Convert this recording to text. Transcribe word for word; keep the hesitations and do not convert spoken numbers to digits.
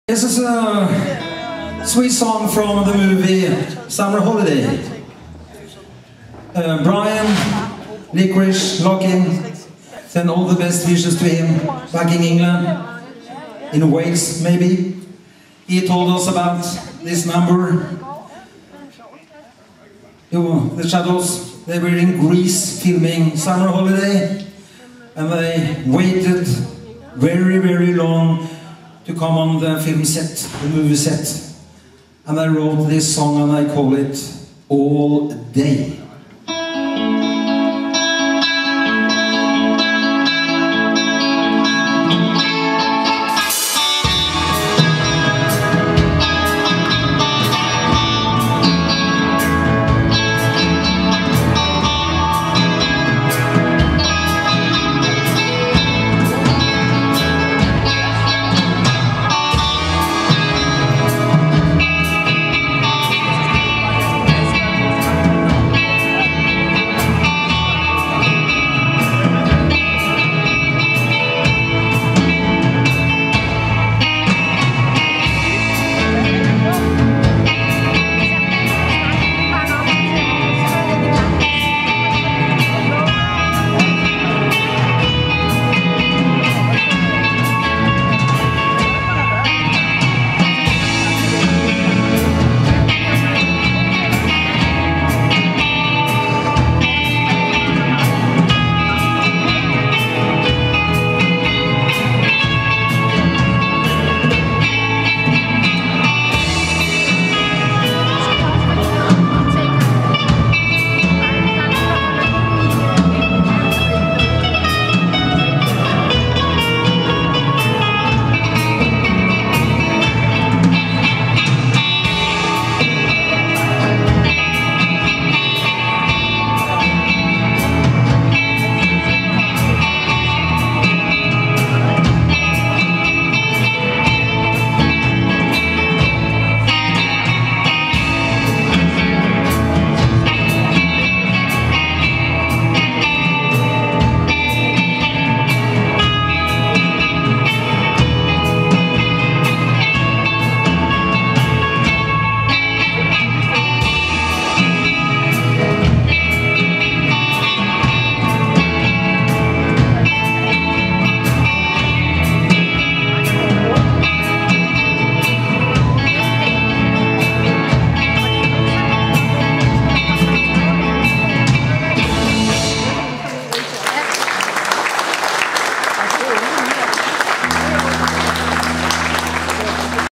This is a sweet song from the movie Summer Holiday. Uh, Brian, Licorice, Locking, send all the best wishes to him back in England, in Wales maybe. He told us about this number. You know, the Shadows, they were in Greece filming Summer Holiday, and they waited very, very long to come on the film set, the movie set. And I wrote this song and I call it All Day.